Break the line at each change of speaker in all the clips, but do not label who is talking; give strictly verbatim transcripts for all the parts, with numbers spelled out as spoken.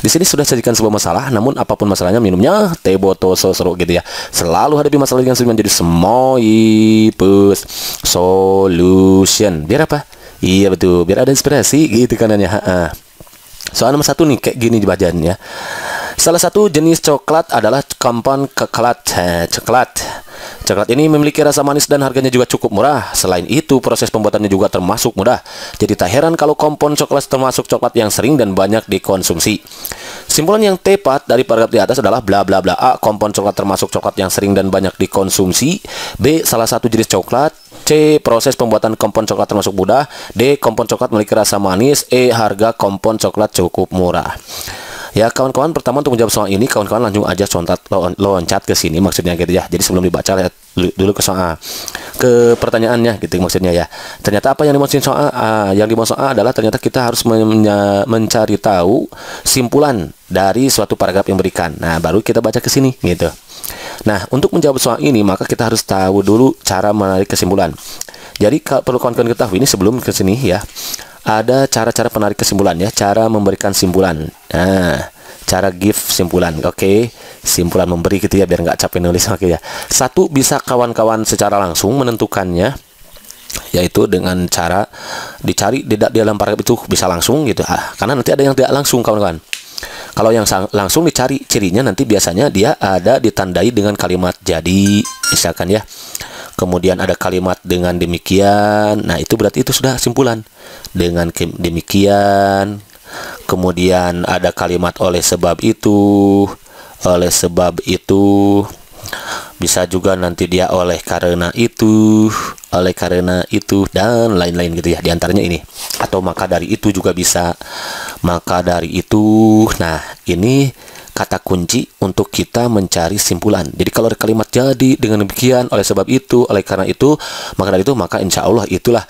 Di sini sudah sajikan sebuah masalah, namun apapun masalahnya minumnya teh botol seru gitu ya. Selalu hadapi masalah dengan solusi menjadi Semoipus Solution. Biar apa? Iya betul, biar ada inspirasi gitu kan ya. Soal nomor satu nih kayak gini bacanya. Salah satu jenis coklat adalah kompon coklat. Coklat. Coklat ini memiliki rasa manis dan harganya juga cukup murah. Selain itu, proses pembuatannya juga termasuk mudah. Jadi tak heran kalau kompon coklat termasuk coklat yang sering dan banyak dikonsumsi. Simpulan yang tepat dari paragraf di atas adalah bla bla bla. A. Kompon coklat termasuk coklat yang sering dan banyak dikonsumsi. B. Salah satu jenis coklat. C. Proses pembuatan kompon coklat termasuk mudah. D. Kompon coklat memiliki rasa manis. E. Harga kompon coklat cukup murah. Ya kawan-kawan, pertama untuk menjawab soal ini kawan-kawan langsung aja contat loncat ke sini maksudnya gitu ya. Jadi sebelum dibaca lihat dulu ke soal ke pertanyaannya gitu maksudnya ya. Ternyata apa yang dimaksud soal A? Yang dimaksud soal adalah ternyata kita harus mencari tahu simpulan dari suatu paragraf yang berikan. Nah, baru kita baca ke sini gitu. Nah, untuk menjawab soal ini maka kita harus tahu dulu cara menarik kesimpulan. Jadi perlu kawan-kawan ketahui ini sebelum ke sini ya. Ada cara-cara penarik kesimpulan ya, cara memberikan simpulan. Nah, cara give simpulan, oke, okay. Simpulan memberi gitu ya, biar nggak capek nulis, oke okay, ya. Satu, bisa kawan-kawan secara langsung menentukannya, yaitu dengan cara dicari di dalam paragraf itu bisa langsung gitu, ah, karena nanti ada yang tidak langsung kawan-kawan. Kalau yang langsung dicari cirinya nanti biasanya dia ada ditandai dengan kalimat jadi, misalkan ya. Kemudian ada kalimat dengan demikian. Nah, itu berarti itu sudah simpulan. Dengan demikian. Kemudian ada kalimat oleh sebab itu. Oleh sebab itu. Bisa juga nanti dia oleh karena itu. Oleh karena itu. Dan lain-lain gitu ya. Di antaranya ini. Atau maka dari itu juga bisa. Maka dari itu. Nah, ini kata kunci untuk kita mencari simpulan. Jadi kalau ada kalimat jadi dengan demikian, oleh sebab itu, oleh karena itu, maka dari itu, maka insya Allah itulah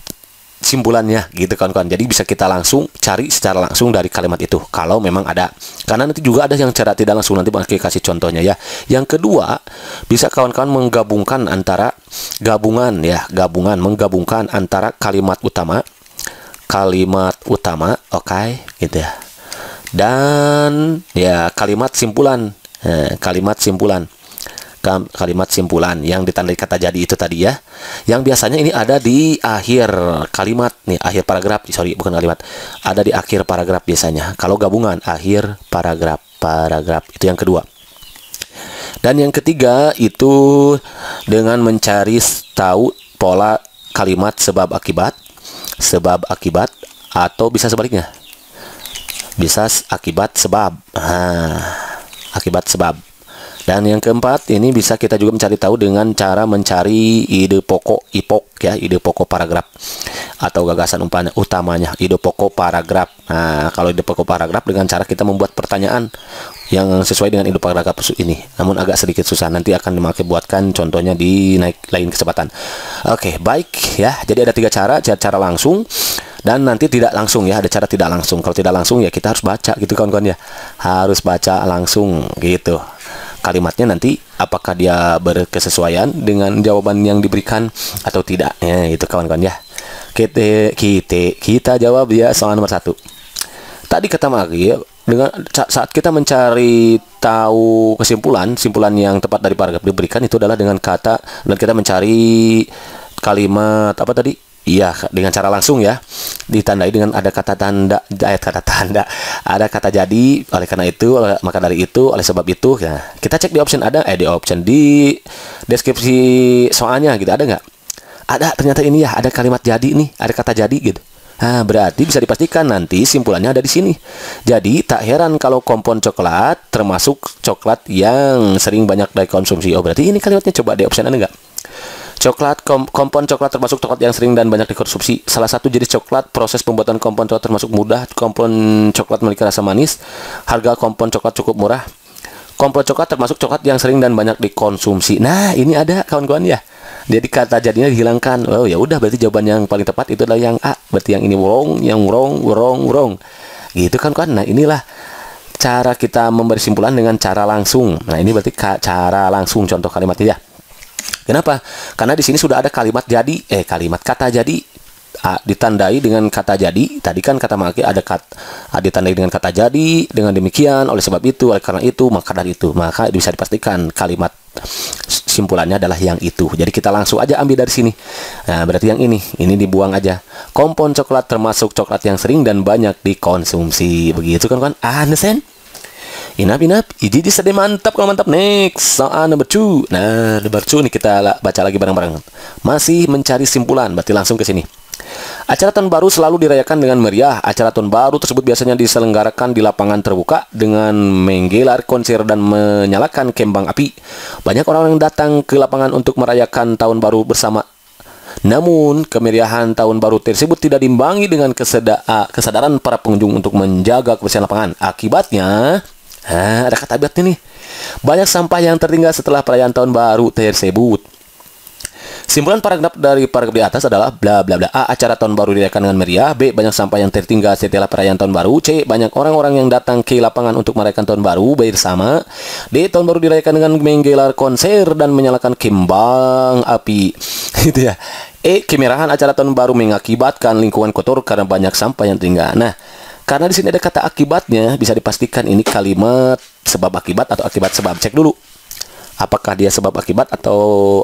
simpulannya gitu kawan-kawan. Jadi bisa kita langsung cari secara langsung dari kalimat itu kalau memang ada. Karena nanti juga ada yang cara tidak langsung, nanti bakal kasih contohnya ya. Yang kedua, bisa kawan-kawan menggabungkan antara gabungan ya, gabungan menggabungkan antara kalimat utama, kalimat utama, oke, okay, gitu ya. Dan ya kalimat simpulan, eh, kalimat simpulan, kalimat simpulan yang ditandai kata jadi itu tadi ya, yang biasanya ini ada di akhir kalimat nih, akhir paragraf, sorry bukan kalimat, ada di akhir paragraf biasanya. Kalau gabungan akhir paragraf, paragraf itu yang kedua. Dan yang ketiga itu dengan mencari tahu pola kalimat sebab akibat, sebab akibat, atau bisa sebaliknya. Bisa akibat sebab, nah, akibat sebab. Dan yang keempat ini bisa kita juga mencari tahu dengan cara mencari ide pokok I P O K ya, ide pokok paragraf atau gagasan utamanya, ide pokok paragraf. Nah, kalau ide pokok paragraf dengan cara kita membuat pertanyaan yang sesuai dengan ide paragraf ini. Namun agak sedikit susah, nanti akan dimakai buatkan contohnya di naik lain kesempatan. Oke, baik ya. Jadi ada tiga cara, cara langsung. Dan nanti tidak langsung ya, ada cara tidak langsung. Kalau tidak langsung ya kita harus baca gitu kawan-kawan ya. Harus baca langsung gitu. Kalimatnya nanti apakah dia berkesesuaian dengan jawaban yang diberikan atau tidak. Ya, itu kawan-kawan ya. Kita, kita, kita jawab ya soal nomor satu. Tadi kata lagi ya, dengan saat kita mencari tahu kesimpulan, simpulan yang tepat dari paragraf diberikan itu adalah dengan kata, dan kita mencari kalimat apa tadi? Iya, dengan cara langsung ya, ditandai dengan ada kata tanda, ayat kata tanda, ada kata jadi, oleh karena itu, oleh, maka dari itu, oleh sebab itu. Ya, kita cek di option ada, eh di option di deskripsi soalnya gitu, ada nggak? Ada, ternyata ini ya, ada kalimat jadi nih, ada kata jadi gitu. Nah, berarti bisa dipastikan nanti simpulannya ada di sini. Jadi tak heran kalau kompon coklat termasuk coklat yang sering banyak dikonsumsi. Oh, berarti ini kalimatnya coba di option ada nggak? Coklat, kom kompon coklat termasuk coklat yang sering dan banyak dikonsumsi. Salah satu jenis coklat, proses pembuatan kompon coklat termasuk mudah. Kompon coklat memiliki rasa manis. Harga kompon coklat cukup murah. Kompon coklat termasuk coklat yang sering dan banyak dikonsumsi. Nah, ini ada kawan-kawan ya. Jadi kata jadinya dihilangkan. Oh ya udah, berarti jawaban yang paling tepat itu adalah yang A. Berarti yang ini wrong, yang wrong, wrong, wrong. Gitu kan kawan. Nah, inilah cara kita memberi simpulan dengan cara langsung. Nah, ini berarti cara langsung contoh kalimatnya ya. Kenapa? Karena di sini sudah ada kalimat jadi, eh kalimat kata jadi A, ditandai dengan kata jadi. Tadi kan kata make ada kata A ditandai dengan kata jadi. Dengan demikian, oleh sebab itu, oleh karena itu, maka dari itu, maka bisa dipastikan kalimat simpulannya adalah yang itu. Jadi kita langsung aja ambil dari sini. Nah, berarti yang ini, ini dibuang aja. Kompon coklat termasuk coklat yang sering dan banyak dikonsumsi. Begitu kan kan? Ah, understand? Inap inap, ini jadi mantap kalau mantap. Next, soal number two. Nah, number two nih kita baca lagi bareng-bareng. Masih mencari simpulan, berarti langsung ke sini. Acara tahun baru selalu dirayakan dengan meriah. Acara tahun baru tersebut biasanya diselenggarakan di lapangan terbuka dengan menggelar konser dan menyalakan kembang api. Banyak orang yang datang ke lapangan untuk merayakan tahun baru bersama. Namun, kemeriahan tahun baru tersebut tidak diimbangi dengan keseda kesadaran para pengunjung untuk menjaga kebersihan lapangan. Akibatnya, nah, ada kata akibatnya nih. Banyak sampah yang tertinggal setelah perayaan tahun baru tersebut. Simpulan paragraf dari paragraf di atas adalah bla bla bla. A. Acara tahun baru dirayakan dengan meriah. B. Banyak sampah yang tertinggal setelah perayaan tahun baru. C. Banyak orang-orang yang datang ke lapangan untuk merayakan tahun baru bersama. D. Tahun baru dirayakan dengan menggelar konser dan menyalakan kembang api. Gitu ya. E. Kemerahan acara tahun baru mengakibatkan lingkungan kotor karena banyak sampah yang tertinggal. Nah, karena di sini ada kata akibatnya, bisa dipastikan ini kalimat sebab akibat atau akibat sebab. Cek dulu. Apakah dia sebab akibat atau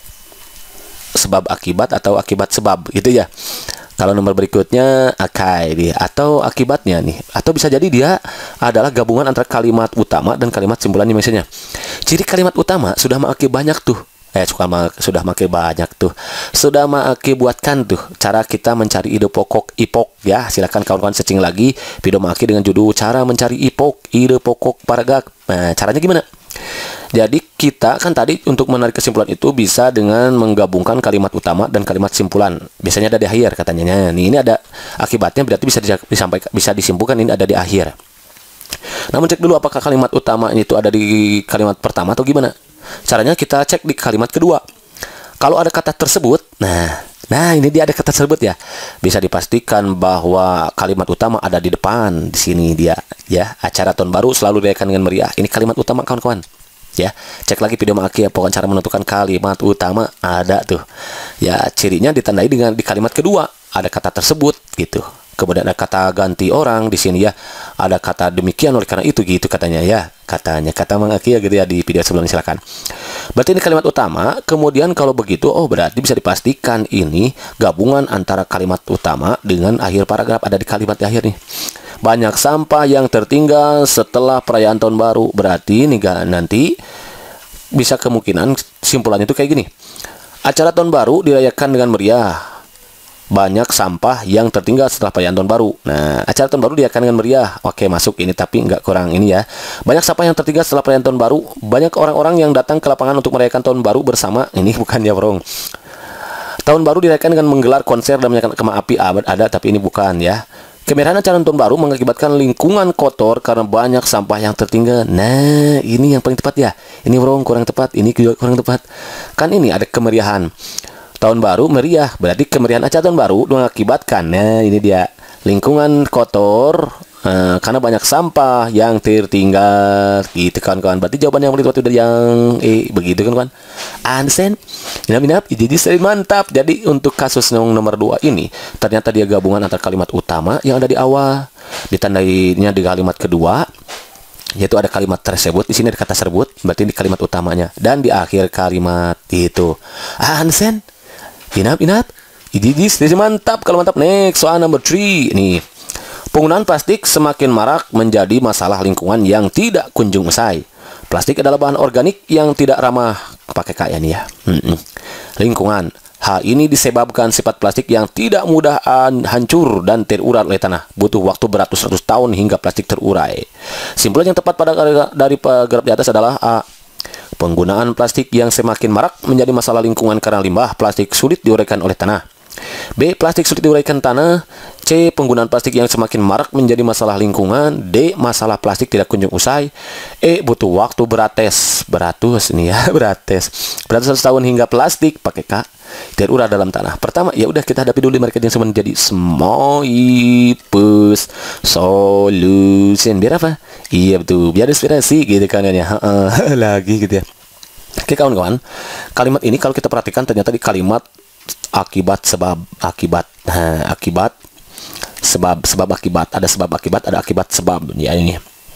sebab akibat atau akibat sebab gitu ya. Kalau nomor berikutnya akai dia atau akibatnya nih, atau bisa jadi dia adalah gabungan antara kalimat utama dan kalimat simpulannya misalnya. Ciri kalimat utama sudah make banyak tuh. Eh suka sudah make banyak tuh. Sudah make buatkan tuh cara kita mencari ide pokok ipok ya. Silakan kawan-kawan searching lagi video make dengan judul cara mencari ipok ide pokok paragraf. Nah, caranya gimana? Jadi kita kan tadi untuk menarik kesimpulan itu bisa dengan menggabungkan kalimat utama dan kalimat simpulan. Biasanya ada di akhir katanya. Nih, ini ada akibatnya berarti bisa disampaikan, bisa disimpulkan ini ada di akhir. Namun cek dulu apakah kalimat utama itu ada di kalimat pertama atau gimana? Caranya kita cek di kalimat kedua. Kalau ada kata tersebut, nah, nah ini dia ada kata tersebut ya. Bisa dipastikan bahwa kalimat utama ada di depan. Di sini dia ya. Acara tahun baru selalu dirayakan dengan meriah. Ini kalimat utama kawan-kawan. Ya, cek lagi video maki ya, pokoknya cara menentukan kalimat utama ada tuh. Ya, cirinya ditandai dengan di kalimat kedua ada kata tersebut gitu. Kemudian ada kata ganti orang di sini ya. Ada kata demikian oleh karena itu gitu katanya ya. Katanya kata maki ya gitu ya di video sebelumnya silakan. Berarti ini kalimat utama. Kemudian kalau begitu oh berarti bisa dipastikan ini gabungan antara kalimat utama dengan akhir paragraf ada di kalimat di akhir nih. Banyak sampah yang tertinggal setelah perayaan tahun baru. Berarti nih nanti bisa kemungkinan simpulannya itu kayak gini. Acara tahun baru dirayakan dengan meriah. Banyak sampah yang tertinggal setelah perayaan tahun baru. Nah, acara tahun baru dirayakan dengan meriah. Oke, masuk ini tapi nggak kurang ini ya. Banyak sampah yang tertinggal setelah perayaan tahun baru. Banyak orang-orang yang datang ke lapangan untuk merayakan tahun baru bersama. Ini bukan ya, bro. Tahun baru dirayakan dengan menggelar konser dan menyalakan kembang api. Ada tapi ini bukan ya. Kemerahan acara tahun baru mengakibatkan lingkungan kotor karena banyak sampah yang tertinggal. Nah, ini yang paling tepat ya. Ini wrong, kurang tepat. Ini juga kurang tepat. Kan ini ada kemeriahan. Tahun baru meriah. Berarti kemeriahan acara tahun baru mengakibatkan. Nah, ini dia. Lingkungan kotor uh, karena banyak sampah yang tertinggal. Gitu kawan-kawan. Berarti jawaban yang paling tepat itu yang eh begitu kan kawan. Understand? Inap-inap, jadi saya mantap. Jadi untuk kasus yang nomor dua ini ternyata dia gabungan antara kalimat utama yang ada di awal ditandainya di kalimat kedua, yaitu ada kalimat tersebut di sini ada kata tersebut, berarti di kalimat utamanya dan di akhir kalimat itu. Ah, understand? Inap-inap, jadi saya mantap kalau mantap. Next soal number three nih. Penggunaan plastik semakin marak menjadi masalah lingkungan yang tidak kunjung usai. Plastik adalah bahan organik yang tidak ramah pakai kaya nih ya. Hmm-mm. Lingkungan. Hal ini disebabkan sifat plastik yang tidak mudah hancur dan terurai oleh tanah. Butuh waktu beratus-ratus tahun hingga plastik terurai. Simpulan yang tepat pada dari paragraf di atas adalah A. Penggunaan plastik yang semakin marak menjadi masalah lingkungan karena limbah plastik sulit diuraikan oleh tanah. B. Plastik sulit diuraikan tanah. C. Penggunaan plastik yang semakin marak menjadi masalah lingkungan. D. Masalah plastik tidak kunjung usai. E. Butuh waktu beratus beratus nih ya beratus beratus tahun hingga plastik pakai K terurai dalam tanah. Pertama ya udah kita hadapi dulu mereka yang semua menjadi Smoipus solution. Biar apa? Iya betul, biar inspirasi gitu kan ya. Lagi gitu ya. Oke kawan-kawan, kalimat ini kalau kita perhatikan ternyata di kalimat akibat sebab akibat nah, akibat sebab sebab akibat ada sebab akibat ada akibat sebab ya ini.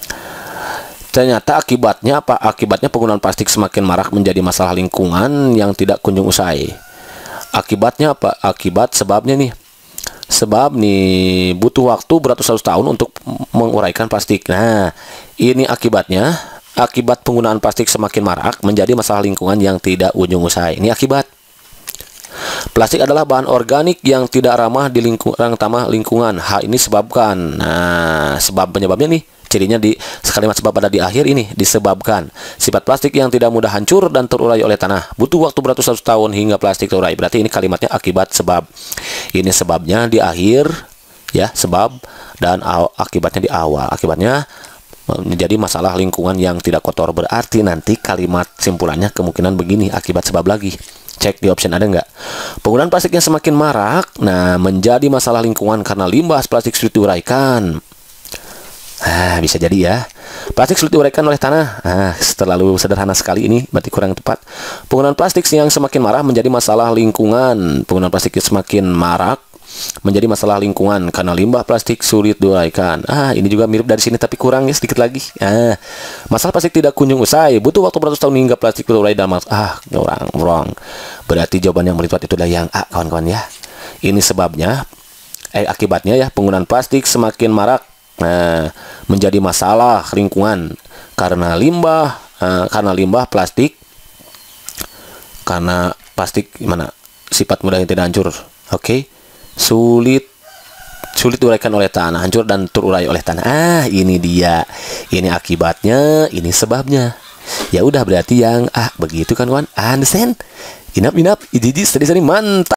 Ternyata akibatnya apa? Akibatnya penggunaan plastik semakin marak menjadi masalah lingkungan yang tidak kunjung usai. Akibatnya apa? Akibat sebabnya nih. Sebab nih butuh waktu beratus-ratus tahun untuk menguraikan plastik. Nah, ini akibatnya. Akibat penggunaan plastik semakin marak menjadi masalah lingkungan yang tidak ujung usai. Ini akibat. Plastik adalah bahan organik yang tidak ramah di lingkungan, ramah lingkungan. Hal ini sebabkan. Nah, sebab penyebabnya nih. Cirinya di kalimat sebab ada di akhir ini disebabkan sifat plastik yang tidak mudah hancur dan terurai oleh tanah. Butuh waktu beratus-ratus tahun hingga plastik terurai. Berarti ini kalimatnya akibat sebab. Ini sebabnya di akhir ya, sebab, dan akibatnya di awal. Akibatnya menjadi masalah lingkungan yang tidak kotor. Berarti nanti kalimat simpulannya kemungkinan begini, akibat sebab lagi. Cek di option ada nggak? Penggunaan plastik yang semakin marak, nah menjadi masalah lingkungan karena limbah plastik sulit diuraikan. Nah, bisa jadi ya. Plastik sulit diuraikan oleh tanah. Nah, terlalu sederhana sekali ini, berarti kurang tepat. Penggunaan plastik yang semakin marak menjadi masalah lingkungan. Penggunaan plastik yang semakin marak menjadi masalah lingkungan karena limbah plastik sulit diuraikan. Ah, ini juga mirip dari sini tapi kurang ya sedikit lagi. Ah, masalah plastik tidak kunjung usai. Butuh waktu beratus tahun hingga plastik terurai dalam ah, kurang, wrong. Berarti jawaban yang paling tepat itu adalah yang A, kawan-kawan ya. Ini sebabnya eh akibatnya ya, penggunaan plastik semakin marak. Nah, menjadi masalah lingkungan karena limbah uh, karena limbah plastik karena plastik gimana sifat mudah yang tidak hancur. Oke, okay. sulit sulit diuraikan oleh tanah, hancur dan terurai oleh tanah. Ah, ini dia, ini akibatnya, ini sebabnya. Ya udah, berarti yang ah begitu kan kawan. Understand? Inap inap, ijiji sedih sedih mantap.